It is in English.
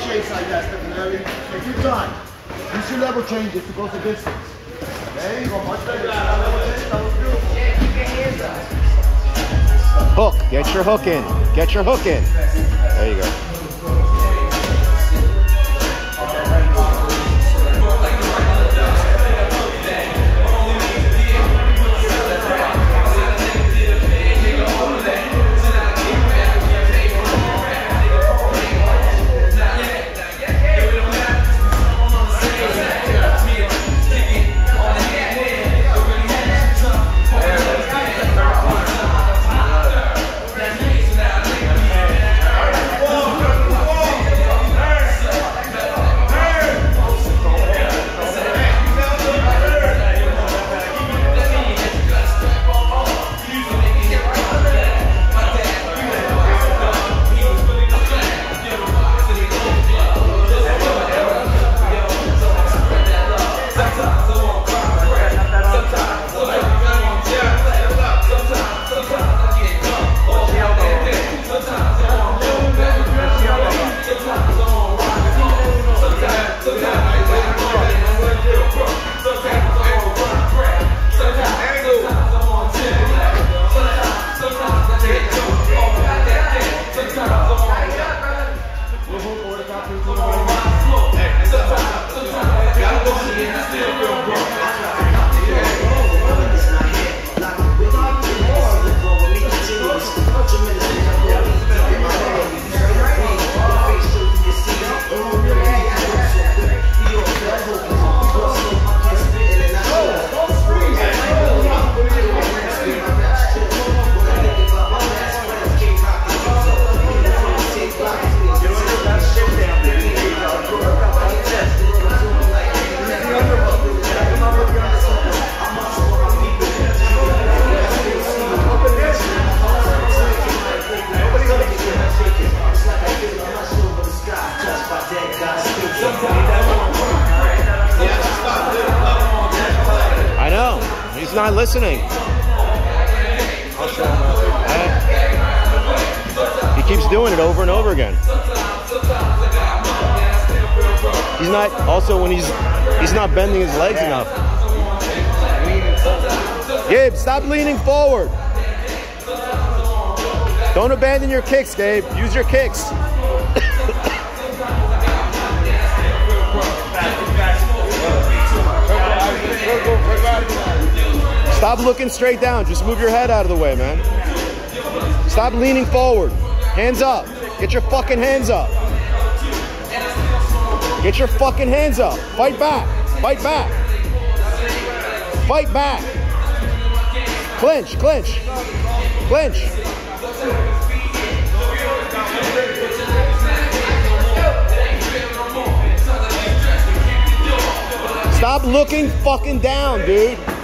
shakes like that, Stefanelli. Take your time. Use your level changes to go the distance. There you go, much better. Level change, that was beautiful. Yeah, keep your hands up. Hook. Get your hook in. Get your hook in. There you go. I know. He's not listening. He keeps doing it over and over again. He's not, also when he's not bending his legs enough. Gabe, stop leaning forward. Don't abandon your kicks, Gabe. Use your kicks. Stop looking straight down. Just move your head out of the way, man. Stop leaning forward. Hands up. Get your fucking hands up. Get your fucking hands up. Fight back. Fight back. Fight back. Clinch, clinch. Clinch. Stop looking fucking down, dude.